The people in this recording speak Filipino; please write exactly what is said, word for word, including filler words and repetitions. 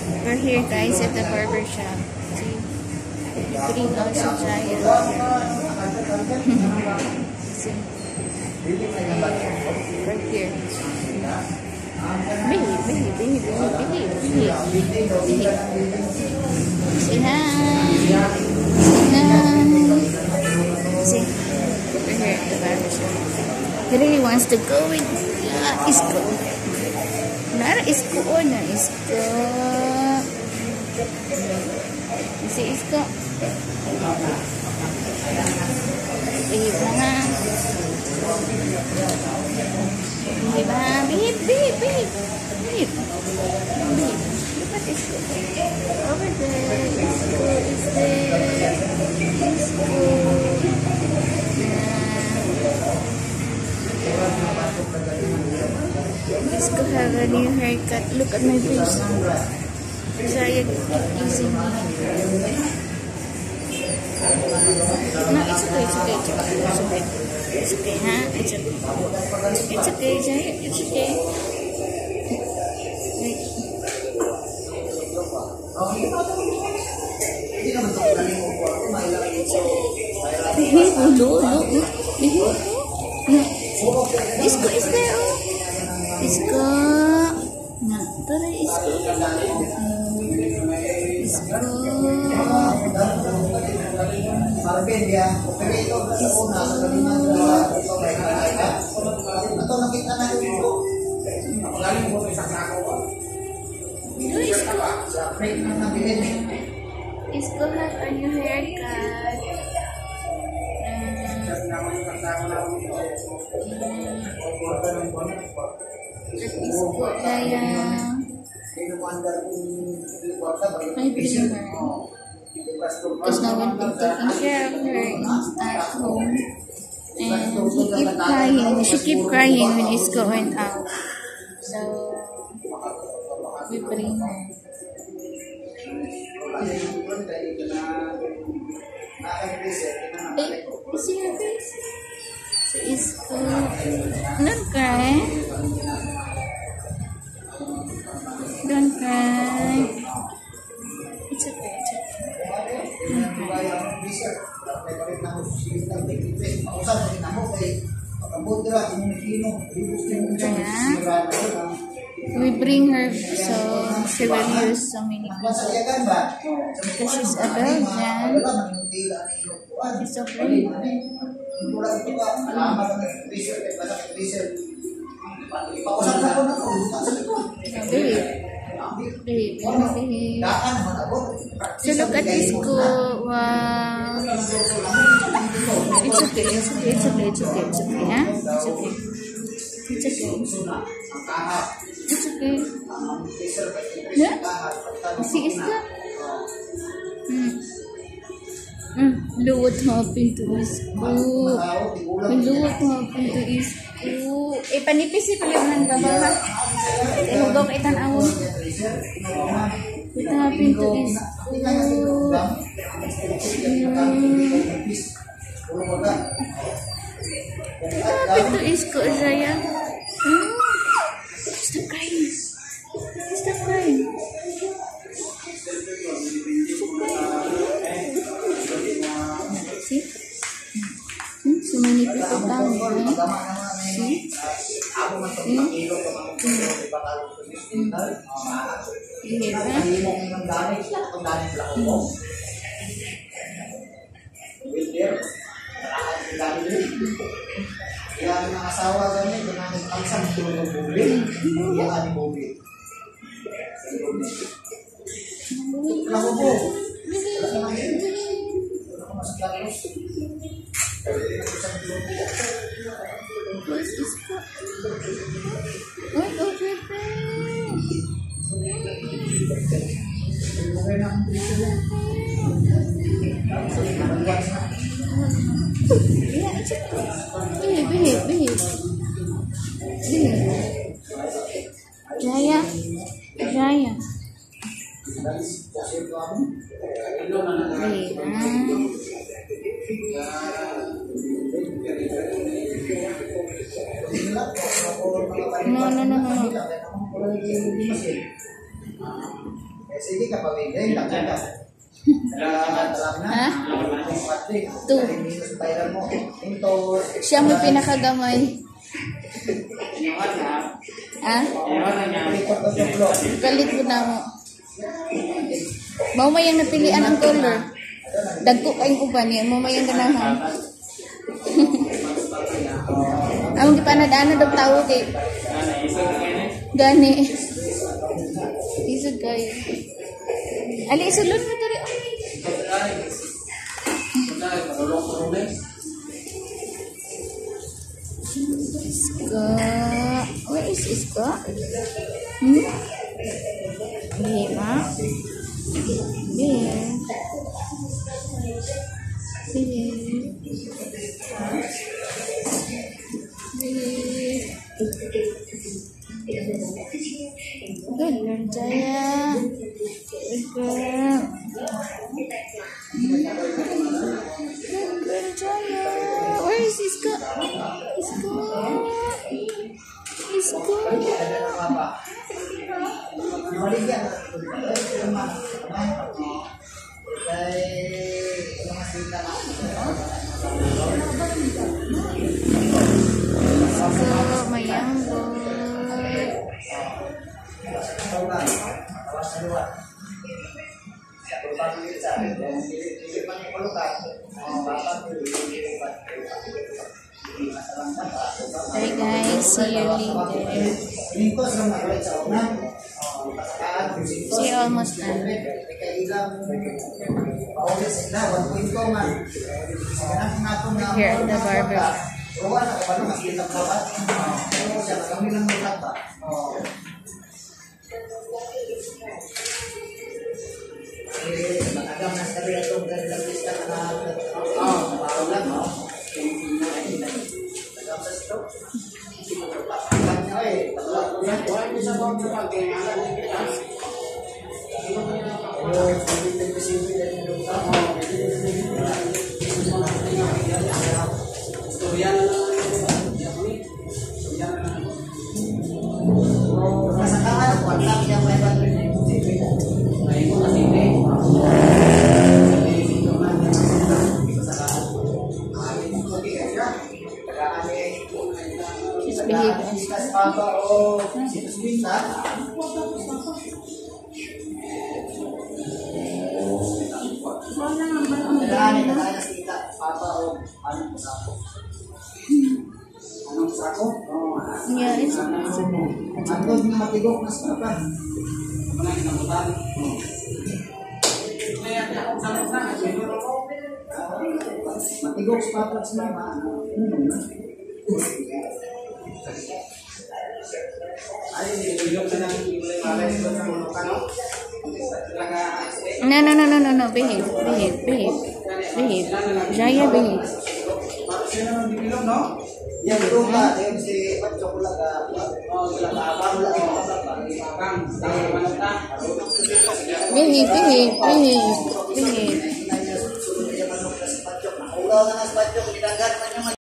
We're here, guys, at the barber shop. See? Putting out some giant. See? Right here. Bihi, bihi, bihi, bihi, bihi, bihi, bihi. Say hi. Say hi. See? We're here at the barber shop. He really wants to go with uh, Isko. Nara Isko, oh, na Isko. You see Isko? Behave na nga. Behave na. Behave, behave, behave. Behave. Behave. Look at Isko. Over there. Isko is there. Isko. Isko have a new haircut. Look at my face. Saya using me. No, it's okay, it's okay, it's okay, it's okay. It's okay, huh? It's okay. It's okay, Jaya. It's okay. Wait. Behave, oh, no, no, no. Behave, no. Isko is there, oh. Isko. Nah, tara Isko. Isko. Isko has a new haircut. Isko kaya may bring her because no one been taking care of her at home, and he keep crying she keep crying when Isko went out, so we bring her. Hey, you see her face? So Isko, don't cry. Don't cry. It's okay, it's okay. Don't cry. Yeah. We bring her so she will use so many people. Because she's a Belgian. She's so pretty. Babe. Babe, babe. So look at Isko. Wow. It's okay, it's okay, it's okay, it's okay, it's okay, huh? It's okay. It's okay. It's okay. Yeah? See Isko? Hmm. Hmm. Look what happened to Isko. Look what happened to Isko. Eh, panipis si palihan babaw ha. Eh, hugaw ka itan awon. What happened to Isko? What happened to Isko, Zaya? Hmm? Stop crying. Stop crying. Stop crying. See? Hmm? So many people down there. See? See? Hmm? Behave, ha? Yang asawa kami dengan pangsang turun mobil, dia ada mobil. Kenapa bu? Masuk lagi. Where's Isko? What over yeah, it's okay. Behave, behave, behave. Behave. Jaya. Jaya. Behave. No, no, no, no, no. Sige ka pamigay, takyan ka. Talak na. Ha? Two. Siya mo pinakagamay. Ha? Kalit mo na mo. Mamayang napilian ang color. Dagko kayong uban yan. Mamayang ganahan. Ang di pa nadaan daw tao kay gani. Isod kayo. Ali, isulod mo dali. Iska. Where is Iska? Hmm? Lima. Bien. Bien. Good girl, Jaya. Good girl. Good girl, Jaya. Where is Iska? Iska. Iska. So, mayang boy. Bye guys, see you later. See you almost done. Here at the barber. She's behaving. Yeah, it's matigok sa papat sa mama. No, no, no, no, no, no. Behave, behave, behave, behave. Jaya, behave. Yang itu Kak, yang si coklat Behave, behave, behave, behave.